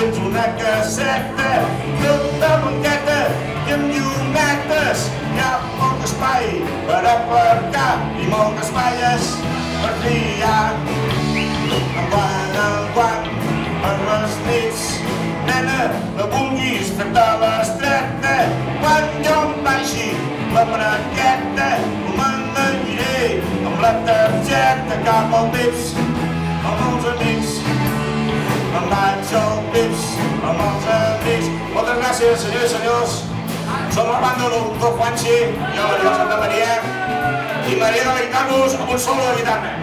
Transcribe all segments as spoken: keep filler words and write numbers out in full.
dins una caseta tota blanqueta i amb llumetes. Hi ha molt espai per aparcar i moltes malles per triar. Enguany, enguany, per les nits, nena, no vulguis fer-te l'estreta. Quan jo em baixi la braqueta, m'endenyiré amb la targeta cap al Vips, amb els amics. Me'n vaig al Vips, amb els amics. Moltes gràcies, senyores i senyors. Som la banda del doctor Juanchi, jo, Maria Santa Maria, i m'agradaria deleitar-vos amb un solo de guitarra.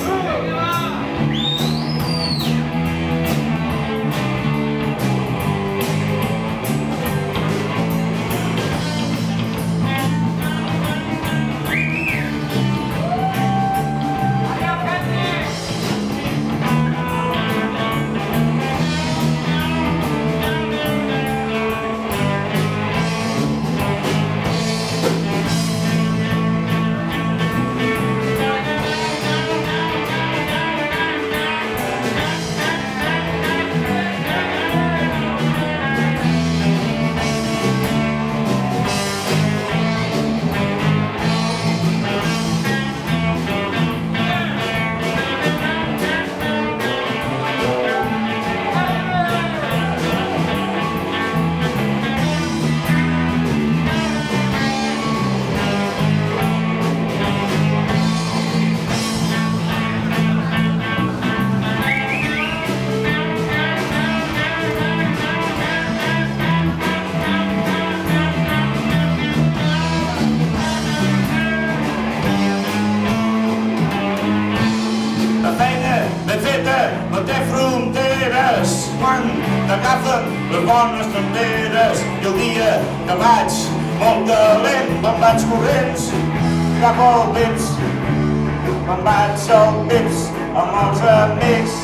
No té fronteres quan t'agafen les bones tenderes. I el dia que vaig molt calent me'n vaig corrents cap al Vips. Me'n vaig al Vips amb els amics.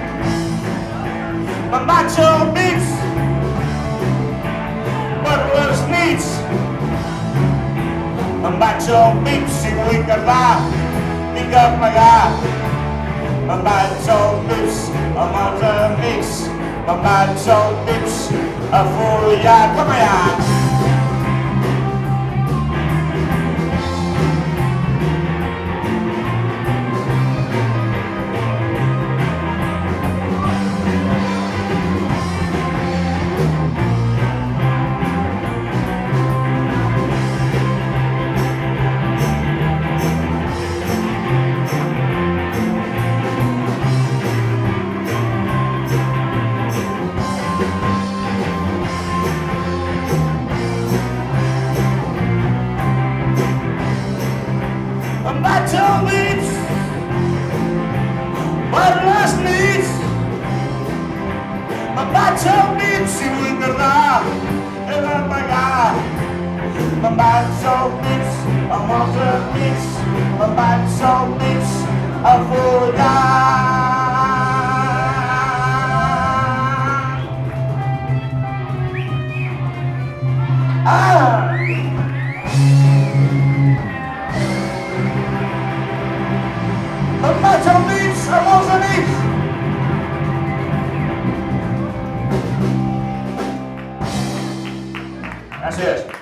Me'n vaig al Vips per les nits. Me'n vaig al Vips si vull quedar, vinc a pagar. Me'n vaig al Vips amb els amics. Me'n vaig al Vips a follar com allà. Me'n vaig al Vips per les nits. Me'n vaig al Vips si vull tardar, he de pagar. Me'n vaig al Vips amb els amics. Me'n vaig al Vips a follar. Ah! Me'n vaig al Vips amb els amics. Gràcies.